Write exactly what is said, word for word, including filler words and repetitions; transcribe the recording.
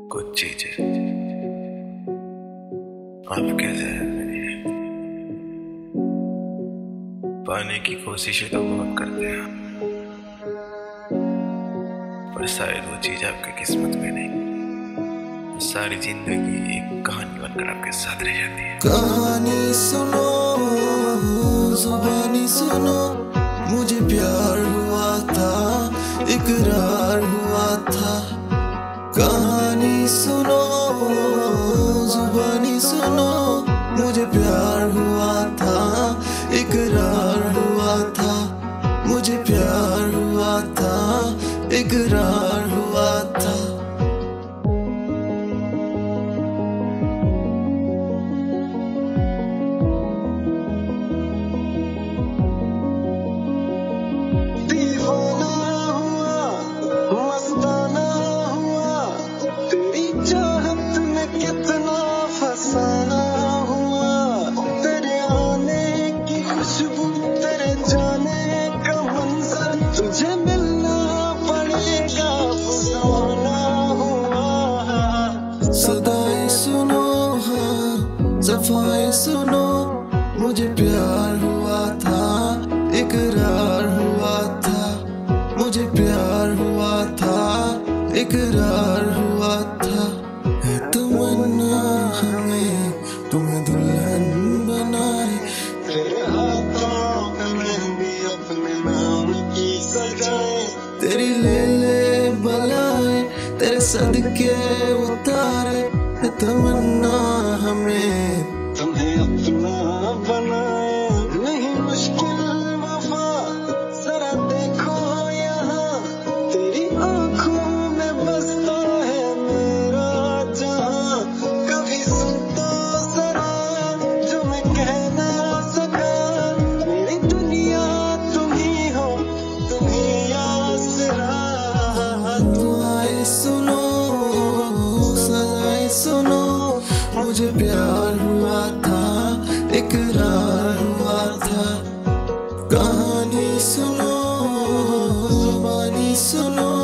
कुछ चीजें आपके जहन में नहीं है। पाने की कोशिशें तो बहुत करते हैं, पर शायद वो चीज आपकी किस्मत में नहीं। सारी जिंदगी एक कहानी बनकर आपके साथ रह जाती है। कहानी सुनो, जुबानी सुनो, मुझे प्यार हुआ था, इकरार हुआ था। कहानी सुनो, जुबानी सुनो, मुझे प्यार हुआ था, इकरार हुआ था। मुझे प्यार हुआ था, इकरार हुआ था। सदाएं सुनो, हाँ सफाई सुनो, मुझे प्यार हुआ था, इकरार हुआ था। मुझे प्यार हुआ था, इकरार हुआ था। है तमन्ना हमें तुम्हें दुल्हन बनाए, तेरे हाथों में भी अपने नाम की सजाए। तेरी ले ले बलाए, तेरे सदके उतारे। है तमन्ना हमें तुम्हें अपना बनाए। नहीं मुश्किल वफा, जरा देखो यहाँ, तेरी आंखों में बसता है मेरा जहां। कभी सुन तो जरा जो मैं कह ना सका, मेरी दुनिया तुम ही हो, तुम ही आसरा। दुआएं सुनो, सदाएं सुनो, मुझे प्यार हुआ था, इकरार हुआ था। कहानी सुनो, जुबानी सुनो,